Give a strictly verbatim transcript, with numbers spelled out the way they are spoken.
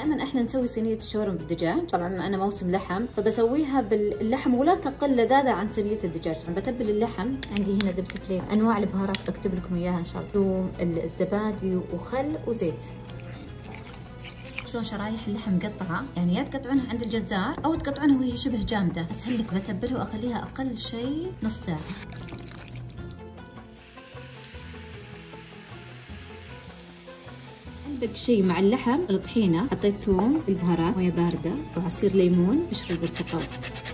دائما احنا نسوي صينيه الشاورما بالدجاج، طبعا انا موسم لحم فبسويها باللحم ولا تقل لذاذه عن صينيه الدجاج. بتبل اللحم، عندي هنا دبس فليم، انواع البهارات بكتب لكم اياها ان شاء الله، ثوم، الزبادي وخل وزيت. شلون شرايح اللحم مقطعه، يعني يا تقطعونها عند الجزار او تقطعونها وهي شبه جامده، اسهل لك. بتبلها واخليها اقل شيء نص ساعه. بق شيء مع اللحم الطحينه، حطيت ثوم، البهارات، مويه بارده وعصير ليمون، قشر البرتقال.